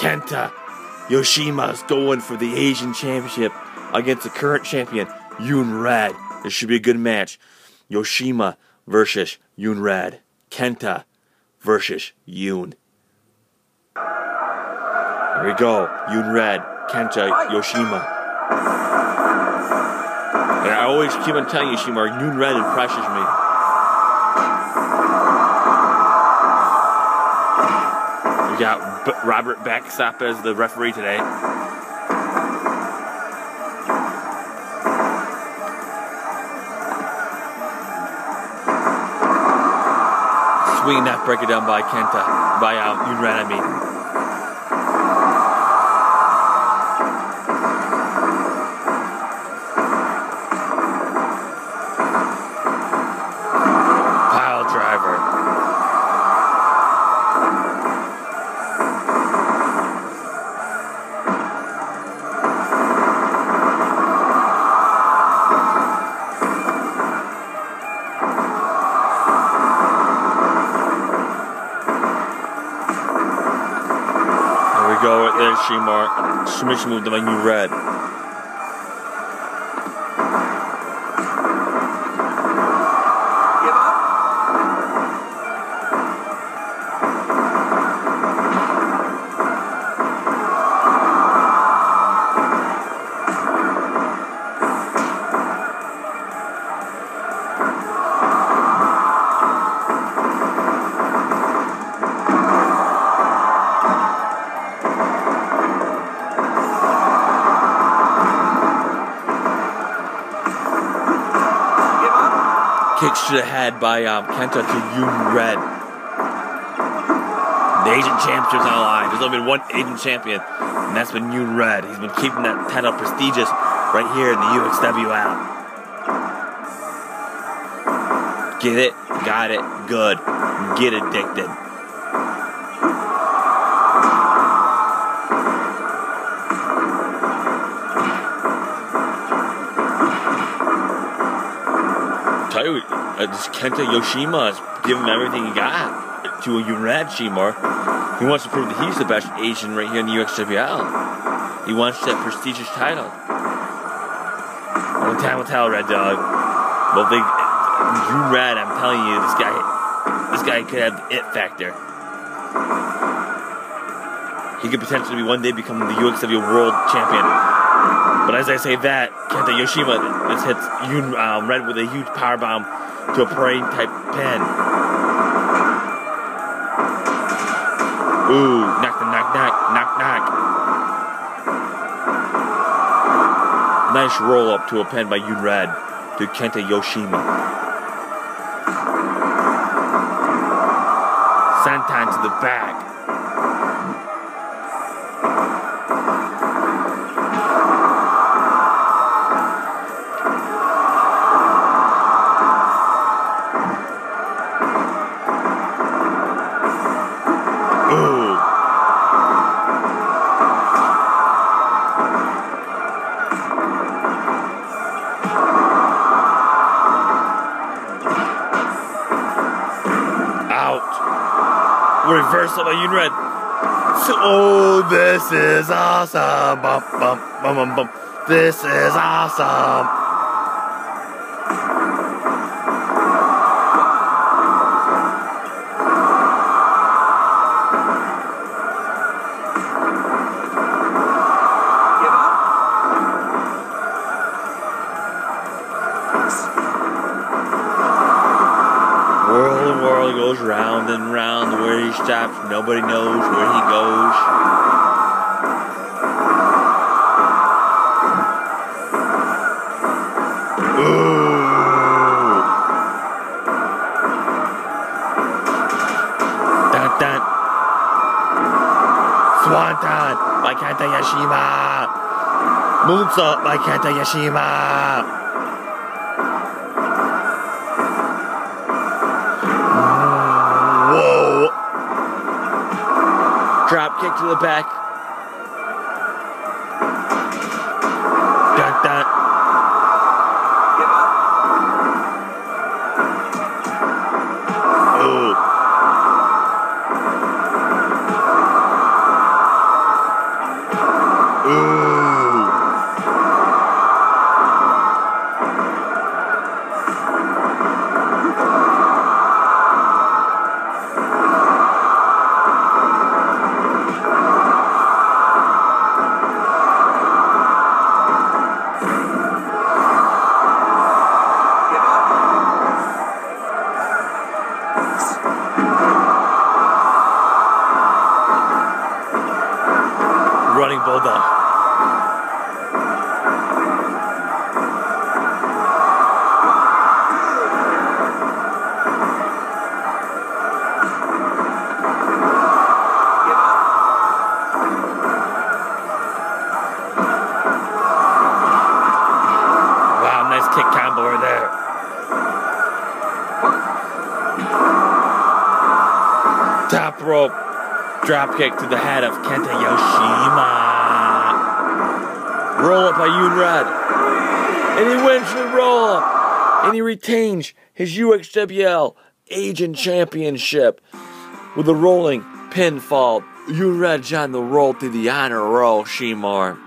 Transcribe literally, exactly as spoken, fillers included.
Kenta Yoshima's going for the Asian Championship against the current champion, Yoon Red. This should be a good match. Yoshima versus Yoon Red. Kenta versus Yoon. Here we go. Yoon Red, Kenta Yoshima. And I always keep on telling Yoshima, Yoon Red impresses me. We got B Robert Backsop as the referee today. Swing neck breaker down by Kenta, by um, Yoon Red, I mean. Pile driver. Go right there, Shimar. Submission move to my Yoon Red. Give up. Kicks to the head by um, Kenta to Yoon Red. The Asian Championship's on the line. There's only been one Asian champion, and that's been Yoon Red. He's been keeping that title prestigious right here in the U X W L. Get it? Got it? Good. Get addicted. Tell you, uh, this Kenta Yoshima is giving him everything he got to a Yoon Red, Shimar. He wants to prove that he's the best Asian right here in the U X W L. He wants that prestigious title. Only time will tell, Red Dog. But big Yoon Red, I'm telling you, this guy, this guy could have the it factor. He could potentially be one day become the U X W World Champion. But as I say that, Kenta Yoshima just hits Yoon um, Red with a huge powerbomb to a parade type pin. Ooh, knock the knock knock knock knock. Nice roll up to a pin by Yoon Red to Kenta Yoshima. Senton to the back. Reversal by Yoon Red. So, oh, this is awesome. Bum, bum, bum, bum, bum. This is awesome. Give up. World and world goes round and round. Where he stops, nobody knows where he goes. Ooh. Dun dun. Swanton by Kenta Yoshima. Moonsault by Kenta Yoshima. Drop kick to the back. Dun dun. Give up. Ooh. running bulldog. Wow, nice kick combo right there. Top rope drop kick to the head of Kenta Yoshima. Roll up by Yun Red. And he wins the roll up. And he retains his U X W L Asian Championship with a rolling pinfall. Yun Red's on the roll to the honor roll, Shimar.